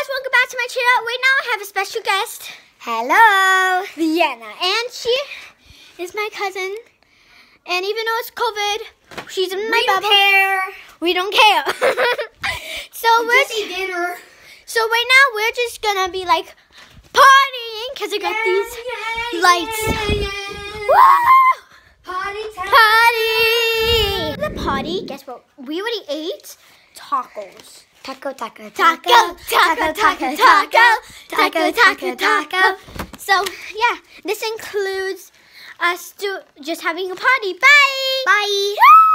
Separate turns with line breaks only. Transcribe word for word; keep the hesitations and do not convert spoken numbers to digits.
guys, welcome back to my channel. Right now I have a special guest.
Hello,
Vienna, and she is my cousin. And even though it's COVID, she's in my
we
bubble.
don't care.
We don't care. so
We'll
we're
just eat dinner.
so right now we're just gonna be like partying because I got
Yeah,
these
yeah,
lights.
yeah, yeah.
Woo!
Party time.
Party! The party. Guess what? We already ate tacos.
Taco, taco,
Taco, taco, taco, taco, taco, taco, taco. So yeah, this includes us do just having a party. Bye.
Bye.